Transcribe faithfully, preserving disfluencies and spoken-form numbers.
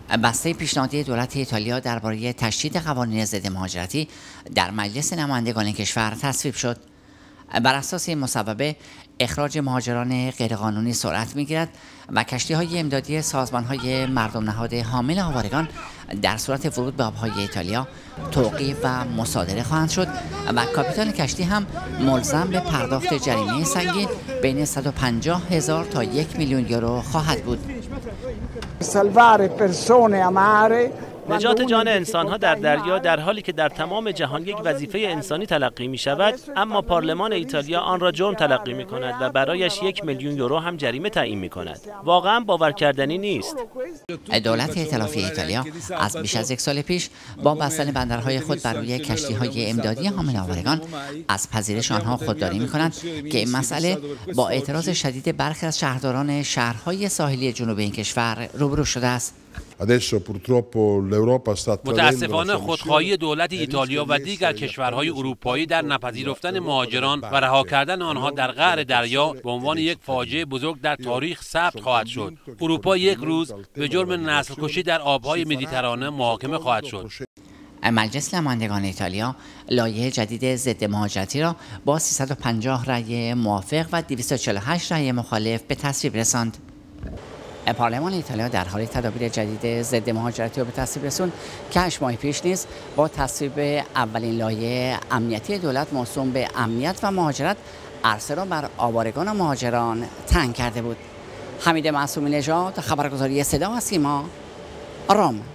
بسته پیشنهادی دولت ایتالیا درباره تشدید قوانین ضد مهاجرتی در مجلس نمایندگان کشور تصویب شد. بر اساس این مصوبه اخراج مهاجران غیرقانونی سرعت می‌گیرد و کشتی‌های امدادی سازمان‌های مردم نهاد حامل آوارگان در صورت ورود به آب‌های ایتالیا توقیف و مصادره خواهند شد و کاپیتان کشتی هم ملزم به پرداخت جریمه سنگین بین صد و پنجاه هزار تا یک میلیون یورو خواهد بود. نجات جان انسان‌ها در دریا در حالی که در تمام جهان یک وظیفه انسانی تلقی می شود، اما پارلمان ایتالیا آن را جرم تلقی می کند و برایش یک میلیون یورو هم جریمه تعیین می کند. واقعا باور کردنی نیست. دولت ائتلافی ایتالیا از بیش از یک سال پیش با بستن بندرهای خود بر روی کشتی‌های امدادی حامل آوارگان از پذیرش آنها خودداری می کند که این مسئله با اعتراض شدید برخی از شهرداران شهرهای ساحلی جنوب این کشور روبرو شده است. متاسفانه خودخواهی دولت ایتالیا و دیگر کشورهای اروپایی در نپذیرفتن مهاجران و رها کردن آنها در قعر دریا به عنوان یک فاجعه بزرگ در تاریخ ثبت خواهد شد. اروپا یک روز به جرم نسل کشی در آبهای مدیترانه محاکمه خواهد شد. مجلس نمایندگان ایتالیا لایحه جدید ضد مهاجرتی را با سیصد و پنجاه رأی موافق و دویست و چهل و هشت رأی مخالف به تصویب رساند. پارلمان ایتالیا در حال تدابیر جدید ضد مهاجرتی را به تصویب رساند که هشت ماه پیش نیز با تصویب اولین لایحه امنیتی دولت موسوم به امنیت و مهاجرت عرصه را بر آوارگان و مهاجران تنگ کرده بود. حمید معصومی نژاد، خبرگزاری صدا و سیما، روم.